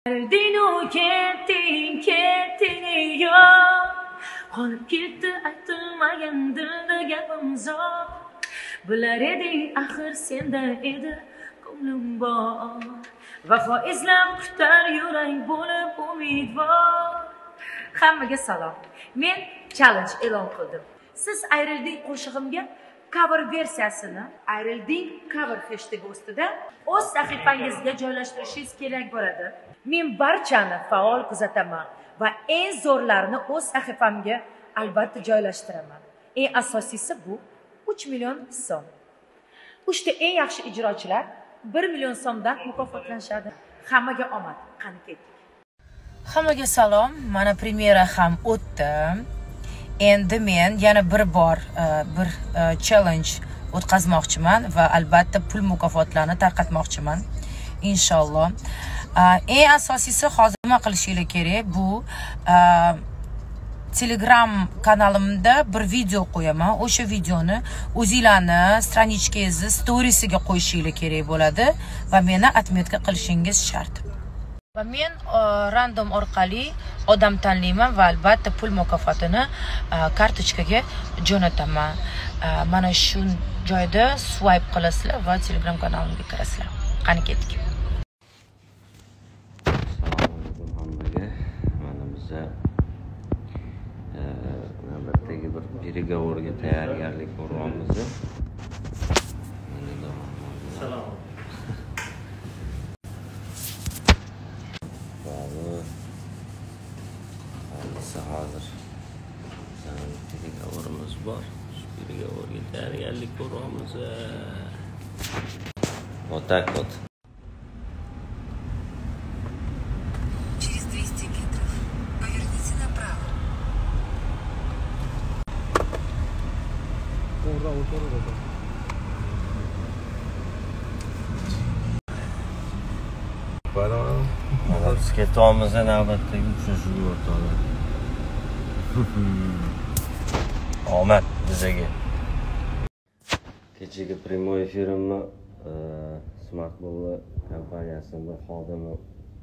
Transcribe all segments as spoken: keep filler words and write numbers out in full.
Dino ketting ketting yo qolib ketdi aytilmagan dilda gapim zo'r bilar eding axir senda edi ko'nglim bor vafo izlab kutar yurak bo'lib umidvor. Hammaga salom. Men chellenj e'lon qildim. Siz ayrilding qo'shig'imga cover versiyasini ayrilding cover hashtag ostida o'z sahifangizga joylashtirishingiz kerak bo'ladi. Men barchani faol kuzataman va eng zo'rlarini o'z sahifamga albatta joylashtiraman. Eng asosiysi bu uch million so'm. uchta eng yaxshi ijrochilar bir million so'mdan mukofotlanishadi. Hammaga omad. Qani ketdik. Hammaga salom. Mana premyera ham o'tdi. Endi men yana bir bor bir challenge o'tkazmoqchiman va albatta pul mukofotlarini tarqatmoqchiman. Inshaalloh. Eng asosiysi hozir nima qilishingiz kerak? Bu Telegram kanalimda bir video qo'yaman. O'sha videoni o'zingizlarni stranichkangizni storiesiga qo'yishingiz kerak bo'ladi va meni отметка qilishingiz shart. Va men random orqali odam tanlayman va albatta pul mukofotini kartochkaga jo'nataman. Mana shu joyda swipe qilasizlar va Telegram kanalimga kirasizlar. Qani ketdik. Navbatdagi bir переговорga tayyorgarlik ko'ryapmiz. Assalomu. Hozir переговорimiz bor. Shu переговорga tayyorgarlik ko'ryapmiz. Вот так вот. Через двести метров поверните направо. Ура, ура, ура. Balam. Biz ketyapmiz navbatdagi uchrashuv o'rtoqlar. Omad bizaga. Kechagi prямой efirimni Smartball kompaniyasining bir xodimi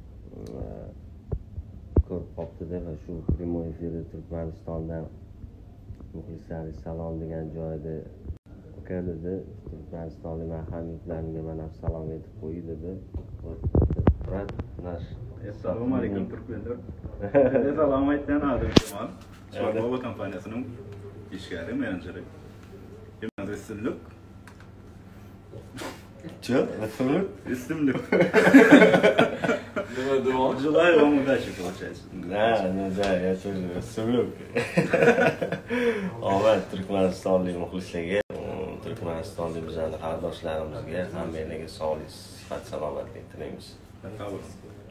ko'rib qoldi va shu prямой efirda Turkmanistondan muxlislarga salom degan joyda o'kadida Turkmanistonlik hamyurtlarimga mana salom aytib qo'y dedi. Brat nash. Assalomu alaykum turkmenlar. Salom aytdan adım Kemal. Smartball kompaniyasining ishkari menejeri. Benim isimlik. Çö, isimlik? İsimlik. Nima demoqchi? Julay Obuna chiqib Da, da, ya çocuğum isimlik. Omad Turkmanistonlik muxlislarga, Turkmanistonlik bizning qardoshlarimizga hammaga sog'lik, sifat, salomatlik tilaymiz.